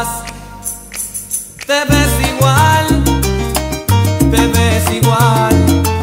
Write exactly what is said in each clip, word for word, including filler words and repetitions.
estás? Te ves igual, te ves igual.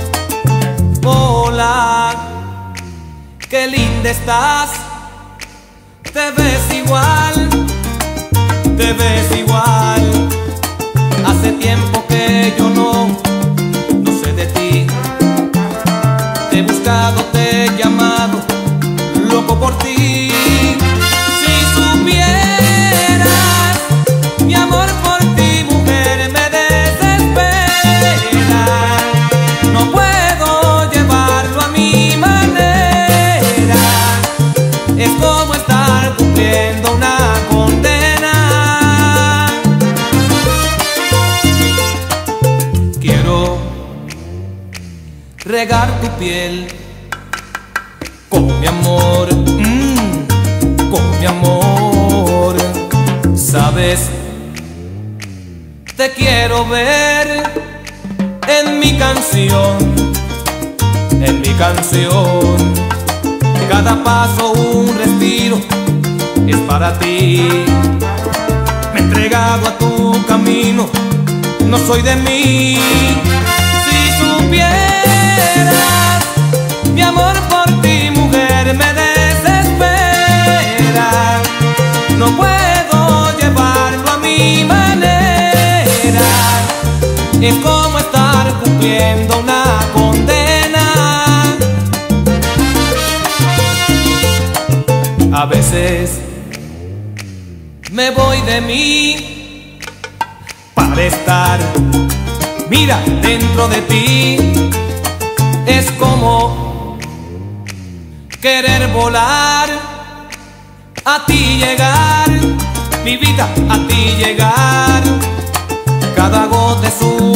Hola, qué linda estás. Te ves igual, te ves igual. Hace tiempo que yo no, no sé de ti. Te he buscado, te he llamado, loco por ti. Si supieras, mi amor por ti, mujer, me desespera. No puedo llevarlo a mi manera. Es como estar cumpliendo una condena. Quiero regar tu piel con mi amor, mmm, con mi amor. Sabes, te quiero ver en mi canción, en mi canción. Cada paso un respiro es para ti. Me he entregado a tu camino, no soy de mí. Si supieras, mi amor por ti, mujer, me desespera. No puedo llevarlo a mi manera. Es como estar cumpliendo una condena. A veces me voy de mí para estar, mira, dentro de ti. Es como querer volar, a ti llegar, mi vida, a ti llegar. Cada gota es un